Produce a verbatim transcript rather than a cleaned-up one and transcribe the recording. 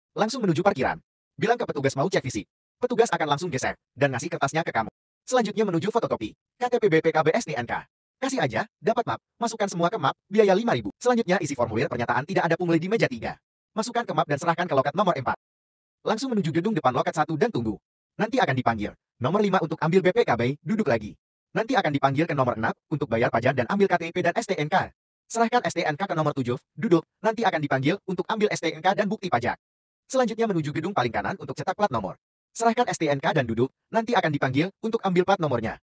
Langsung menuju parkiran. Bilang ke petugas mau cek fisik. Petugas akan langsung geser dan ngasih kertasnya ke kamu. Selanjutnya menuju fotokopi. K T P B P K B S T N K. Kasih aja, dapat map, masukkan semua ke map, biaya lima ribu. Selanjutnya isi formulir pernyataan tidak ada pungli di meja tiga. Masukkan ke map dan serahkan ke loket nomor empat. Langsung menuju gedung depan loket satu dan tunggu. Nanti akan dipanggil. Nomor lima untuk ambil B P K B, duduk lagi. Nanti akan dipanggil ke nomor enam untuk bayar pajak dan ambil K T P dan S T N K. Serahkan S T N K ke nomor tujuh, duduk, nanti akan dipanggil untuk ambil S T N K dan bukti pajak. Selanjutnya menuju gedung paling kanan untuk cetak plat nomor. Serahkan S T N K dan duduk, nanti akan dipanggil untuk ambil plat nomornya.